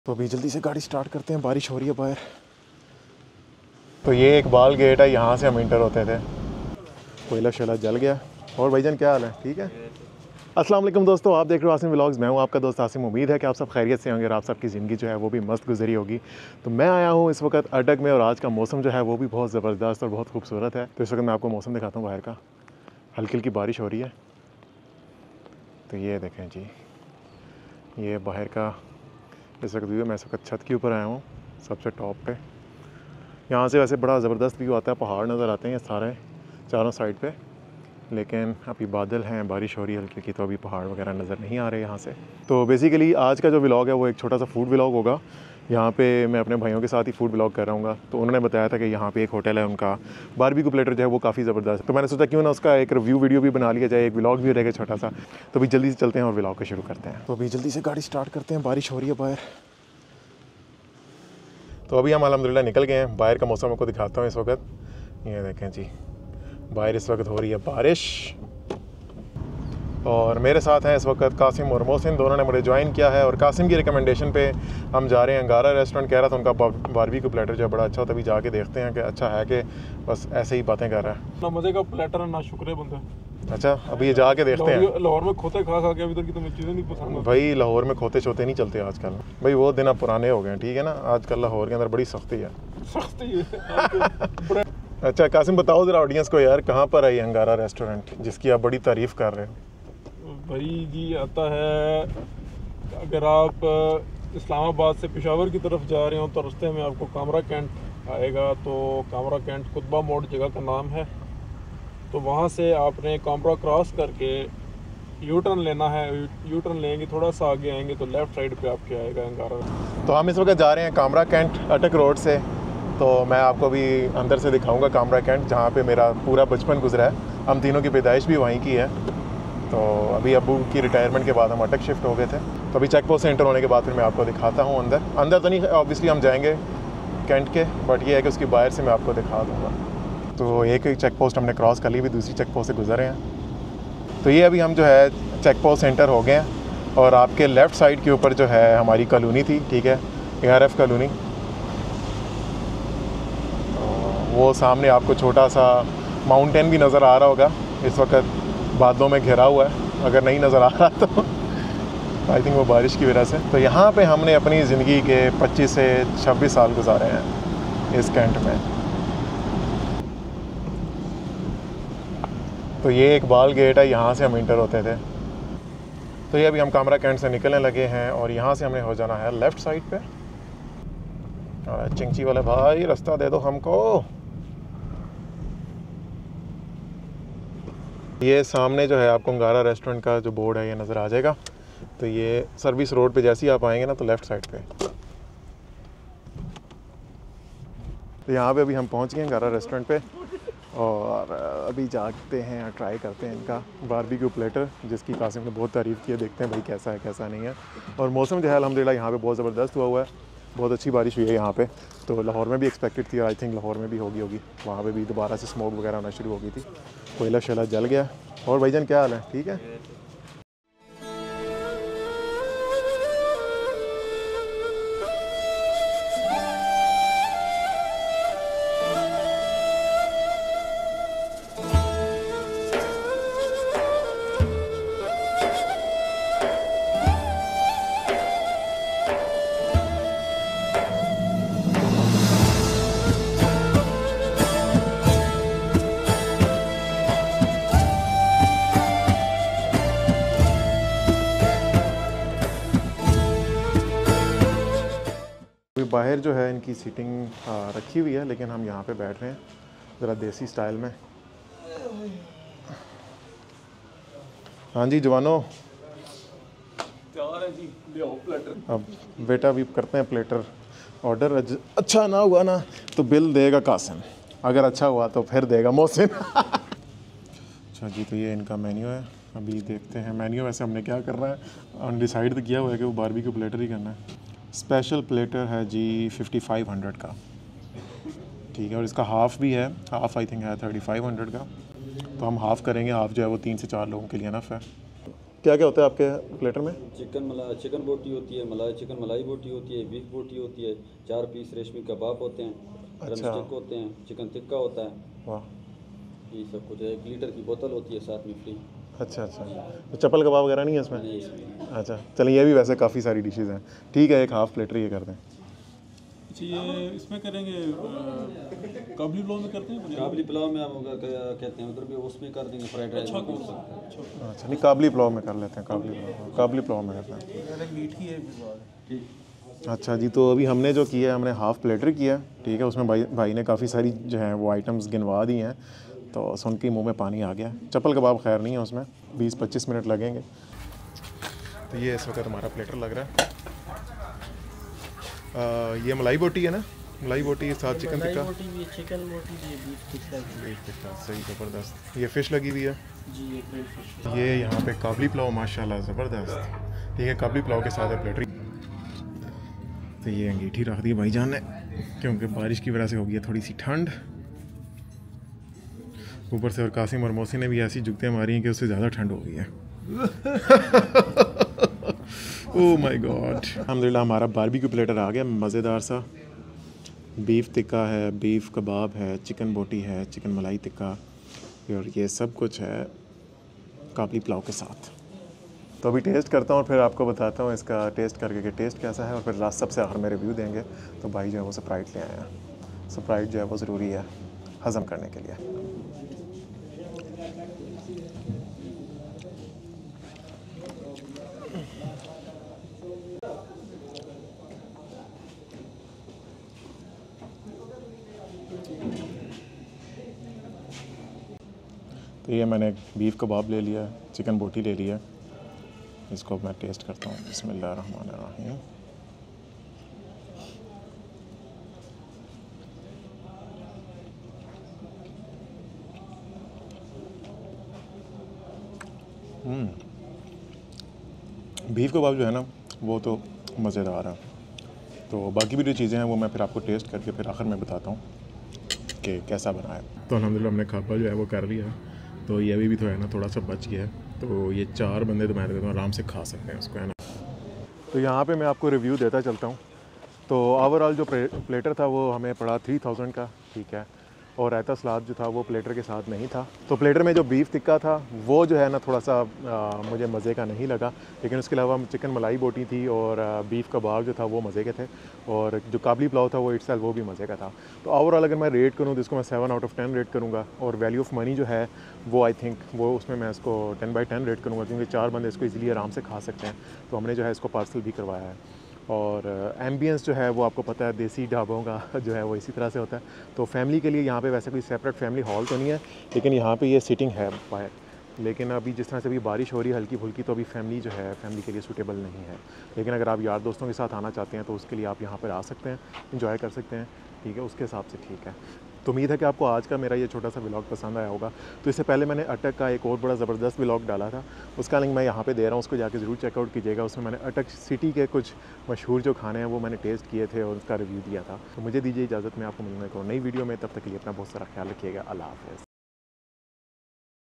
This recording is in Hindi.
तो अभी जल्दी से गाड़ी स्टार्ट करते हैं, बारिश हो रही है बाहर। तो ये एक बाल गेट है, यहाँ से हम इंटर होते थे। कोयला शैला जल गया। और भाईजान क्या हाल है? ठीक है। अस्सलाम वालेकुम दोस्तों, आप देख रहे हो आसिम व्लॉग्स। मैं हूँ आपका दोस्त आसिम। उम्मीद है कि आप सब खैरियत से होंगे और आप सबकी ज़िंदगी जो है वो भी मस्त गुजरी होगी। तो मैं आया हूँ इस वक्त अटक में और आज का मौसम जो है वो भी बहुत ज़बरदस्त और बहुत खूबसूरत है। तो इस वक्त मैं आपको मौसम दिखाता हूँ बाहर का। हल्की हल्की बारिश हो रही है। तो ये देखें जी, ये बाहर का इस वक्त व्यू। मैं इस वक्त छत के ऊपर आया हूँ, सबसे टॉप पे। यहाँ से वैसे बड़ा ज़बरदस्त व्यू आता है, पहाड़ नज़र आते हैं ये सारे चारों साइड पे। लेकिन अभी बादल हैं, बारिश हो रही है हल्की की, तो अभी पहाड़ वगैरह नज़र नहीं आ रहे यहाँ से। तो बेसिकली आज का जो व्लॉग है वो एक छोटा सा फूड व्लॉग होगा। यहाँ पे मैं अपने भाइयों के साथ ही फूड व्लॉग कर रहा हूँ। तो उन्होंने बताया था कि यहाँ पे एक होटल है उनका, बारबेक्यू प्लेटर जो है वो काफ़ी ज़बरदस्त है। तो मैंने सोचा क्यों ना उसका एक रिव्यू वीडियो भी बना लिया जाए, एक व्लॉग भी रहेगा छोटा सा। तो अभी जल्दी से चलते हैं और व्लॉग को शुरू करते हैं। तो अभी जल्दी से गाड़ी स्टार्ट करते हैं, बारिश हो रही है बाहर। तो अभी हम अल्हम्दुलिल्लाह निकल गए हैं। बाहर का मौसम आपको दिखाता हूँ इस वक्त। ये देखें जी, बाहर इस वक्त हो रही है बारिश। और मेरे साथ हैं इस वक्त कासिम और मोहसिन, दोनों ने मुझे ज्वाइन किया है। और कासिम की रिकमेंडेशन पे हम जा रहे हैं अंगारा रेस्टोरेंट। कह रहा था उनका बारबेक्यू प्लेटर जो है बड़ा अच्छा होता है। अभी जाके देखते हैं कि अच्छा है कि बस ऐसे ही बातें कर रहा है। ना मज़े का प्लेटर है ना शुक्र बंदा। अच्छा, अभी ये जाके देखते हैं। लाहौर में खोते खा खा के अभी तक की तुम्हें चीज़ें नहीं पसंद। भाई लाहौर में खोते छोते नहीं चलते आजकल भाई, वो दिन अब पुराने हो गए, ठीक है ना। आजकल लाहौर के अंदर बड़ी सख्ती है। अच्छा कासिम, बताओ ज़रा ऑडियंस को यार, कहाँ पर है ये अंगारा रेस्टोरेंट जिसकी आप बड़ी तारीफ़ कर रहे हो? भाई जी आता है, अगर आप इस्लामाबाद से पेशावर की तरफ जा रहे हो तो रास्ते में आपको कामरा कैंट आएगा। तो कामरा कैंट कुतबा मोड़ जगह का नाम है। तो वहाँ से आपने कामरा क्रॉस करके यू टर्न लेना है। यू टर्न लेंगे, थोड़ा सा आगे आएंगे तो लेफ़्ट साइड पे आपके आएगा अंगारा। तो हम इस वक्त जा रहे हैं कामरा कैंट अटक रोड से। तो मैं आपको भी अंदर से दिखाऊंगा कामरा कैंट, जहाँ पे मेरा पूरा बचपन गुजरा है। हम तीनों की पैदाइश भी वहीं की है। तो अभी अबू की रिटायरमेंट के बाद हम अटक शिफ्ट हो गए थे। तो अभी चेक पोस्ट से एंटर होने के बाद फिर मैं आपको दिखाता हूँ अंदर तो नहीं, ऑब्वियसली हम जाएंगे कैंट के, बट ये है कि उसकी बाहर से मैं आपको दिखा दूँगा। तो एक चेक पोस्ट हमने क्रॉस कर ली, भी दूसरी चेक पोस्ट से गुजरे हैं। तो ये अभी हम जो है चेक पोस्ट सेंटर हो गए हैं। और आपके लेफ़्ट साइड के ऊपर जो है हमारी कॉलोनी थी, ठीक है, ARF कॉलोनी। वो सामने आपको छोटा सा माउंटेन भी नज़र आ रहा होगा। इस वक्त बादलों में घिरा हुआ है, अगर नहीं नज़र आ रहा तो आई थिंक वो बारिश की वजह से। तो यहाँ पे हमने अपनी ज़िंदगी के 25 से 26 साल गुजारे हैं इस कैंट में। तो ये एक बाल गेट है, यहाँ से हम इंटर होते थे। तो ये अभी हम कामरा कैंट से निकलने लगे हैं और यहाँ से हमें हो जाना है लेफ़्ट साइड पे। चिंची वाले भाई रास्ता दे दो हमको। ये सामने जो है आपको अंगारा रेस्टोरेंट का जो बोर्ड है ये नज़र आ जाएगा। तो ये सर्विस रोड पे जैसे ही आप आएंगे ना तो लेफ़्ट साइड पे। तो यहाँ पे अभी हम पहुँच गए अंगारा रेस्टोरेंट पे। और अभी जाते हैं, ट्राई करते हैं इनका बारबेक्यू प्लेटर, जिसकी कासिम ने बहुत तारीफ़ की है। देखते हैं भाई कैसा है कैसा नहीं है। और मौसम जो है अल्हम्दुलिल्लाह यहाँ पे बहुत ज़बरदस्त हुआ है। बहुत अच्छी बारिश हुई है यहाँ पे। तो लाहौर में भी एक्सपेक्टेड थी और आई थिंक लाहौर में भी होगी। वहाँ पे भी दोबारा से स्मोक वगैरह आना शुरू हो गई थी, कोयला शैला जल गया। और भाईजान क्या हाल है? ठीक है। बाहर जो है इनकी सीटिंग रखी हुई है, लेकिन हम यहाँ पे बैठ रहे हैं ज़रा देसी स्टाइल में। हाँ जी जवानों, तैयार है जी, ले आओ प्लेटर। अब बेटा अभी करते हैं प्लेटर ऑर्डर। अच्छा ना हुआ ना तो बिल देगा कासिम, अगर अच्छा हुआ तो फिर देगा मोहसिन। अच्छा जी, तो ये इनका मेन्यू है। अभी देखते हैं मेन्यू। वैसे हमने क्या करना है, अनडिसाइड तो किया हुआ है कि वो बारबेक्यू प्लेटर ही करना है। स्पेशल प्लेटर है जी 5500 का, ठीक है। और इसका हाफ़ भी है, हाफ़ आई थिंक है 3500 का। तो हम हाफ़ करेंगे, हाफ़ जो है वो 3 से 4 लोगों के लिए इनफ है। क्या क्या होता है आपके प्लेटर में? चिकन बोटी होती है, चिकन मलाई बोटी होती है, बीफ बोटी होती है, 4 पीस रेशमी कबाब होते हैं, ड्रम अच्छा। स्टिक होते हैं, चिकन टिक्का होता है, वाह। ये सब कुछ है। 1 लीटर की बोतल होती है साथ में फ्री। अच्छा अच्छा, तो चप्पल कबाब वगैरह नहीं है इसमें? नहीं इसमें। अच्छा चलिए, ये भी वैसे काफ़ी सारी डिशेज़ हैं। ठीक है, एक हाफ़ प्लेटर ये कर दें। अच्छा, ये इसमें करेंगे काबली पुलाव में करते हैं? काबली पुलाव में आप कहते हैं उधर भी, उसमें कर देंगे फ्राइड राइस में। अच्छा नहीं, काबली पुलाव में कर लेते हैं, काबली पुलाव में करते हैं। मीठी है ठीक। अच्छा जी, तो अभी हमने जो किया है, हमने हाफ़ प्लेटर किया है, ठीक है। उसमें भाई ने काफ़ी सारी जो है वो आइटम्स गिनवा दी हैं, तो सुन के मुँह में पानी आ गया। चप्पल कबाब खैर नहीं है उसमें, 20-25 मिनट लगेंगे। तो ये इस वक्त हमारा प्लेटर लग रहा है। ये मलाई बोटी है ना, मलाई बोटी के साथ चिकन टिक्का, चिकन बोटी भी, बीफ टिक्का सही ज़बरदस्त। ये फ़िश लगी हुई है जी, एक ग्रिल फिश। ये यहाँ पे काबली पुलाव माशाल्लाह ज़बरदस्त। ठीक है, काबली पुलाव के साथ है प्लेटर। तो ये अंगीठी रख दी भाईजान ने, क्योंकि बारिश की वजह से हो गई है थोड़ी सी ठंड ऊपर से, और कासिम और मौसी ने भी ऐसी जुगतियाँ मारी हैं कि उससे ज़्यादा ठंड हो गई है। Oh my god. अल्हम्दुलिल्लाह हमारा बारबेक्यू प्लेटर आ गया, मज़ेदार सा। बीफ टिक्का है, बीफ कबाब है, चिकन बोटी है, चिकन मलाई टिक्का, और ये सब कुछ है काबली पुलाव के साथ। तो अभी टेस्ट करता हूँ और फिर आपको बताता हूँ इसका टेस्ट करके कि टेस्ट कैसा है, और फिर लास्ट सबसे आखिर में रिव्यू देंगे। तो भाई जो है वो स्प्राइट ले आए हैं। स्प्राइट जो है वो ज़रूरी है हज़म करने के लिए। तो ये मैंने बीफ कबाब ले लिया, चिकन बोटी ले लिया, इसको मैं टेस्ट करता हूँ। बिस्मिल्लाहिर्रहमानिर्रहीम। बीफ कबाब जो है ना वो तो मज़ेदार है। तो बाकी भी जो चीज़ें हैं वो मैं फिर आपको टेस्ट करके फिर आखिर में बताता हूँ कि कैसा बना है। तो अल्हम्दुलिल्लाह हमने खापा जो है वो कर लिया है। तो ये अभी भी तो है ना थोड़ा सा बच गया है, तो ये 4 बंदे तो मैं कहता हूँ आराम से खा सकते हैं उसको, है ना। तो यहाँ पे मैं आपको रिव्यू देता चलता हूँ। तो ओवरऑल जो प्लेटर था वो हमें पड़ा 3000 का, ठीक है। और रायता सलाद जो था वो प्लेटर के साथ नहीं था। तो प्लेटर में जो बीफ टिक्का था वो जो है ना थोड़ा सा मुझे मज़े का नहीं लगा, लेकिन उसके अलावा चिकन मलाई बोटी थी और बीफ कबाब जो था वो मज़े के थे, और जो काबली पुलाव था वो इट्सेल्फ वो भी मज़े का था। तो ओवरऑल अगर मैं रेट करूँ तो इसको मैं 7 आउट ऑफ 10 रेट करूँगा, और वैल्यू ऑफ मनी जो है वो आई थिंक वो उसमें मैं इसको 10/10 रेट करूँगा, क्योंकि 4 बंदे इसको ईज़िली आराम से खा सकते हैं। तो हमने जो है इसको पार्सल भी करवाया है। और एम्बियंस जो है वो आपको पता है देसी ढाबों का जो है वो इसी तरह से होता है। तो फैमिली के लिए यहाँ पे वैसे कोई सेपरेट फैमिली हॉल तो नहीं है, लेकिन यहाँ पे ये सीटिंग है बाहर। लेकिन अभी जिस तरह से अभी बारिश हो रही है हल्की फुल्की, तो अभी फैमिली जो है फैमिली के लिए सूटेबल नहीं है। लेकिन अगर आप यार दोस्तों के साथ आना चाहते हैं तो उसके लिए आप यहाँ पर आ सकते हैं, इंजॉय कर सकते हैं, ठीक है। उसके हिसाब से ठीक है। तो उम्मीद है कि आपको आज का मेरा ये छोटा सा व्लॉग पसंद आया होगा। तो इससे पहले मैंने अटक का एक और बड़ा ज़बरदस्त व्लॉग डाला था, उसका लिंक मैं यहाँ पे दे रहा हूँ, उसको जाके ज़रूर चेकआउट कीजिएगा। उसमें मैंने अटक सिटी के कुछ मशहूर जो खाने हैं वो मैंने टेस्ट किए थे और उसका रिव्यू दिया था। तो मुझे दीजिए इजाज़त, मैं आपको मिलूँगा एक और नई वीडियो में। तब तक के लिए अपना बहुत सारा ख्याल रखिएगा। अल्लाह हाफ़िज़।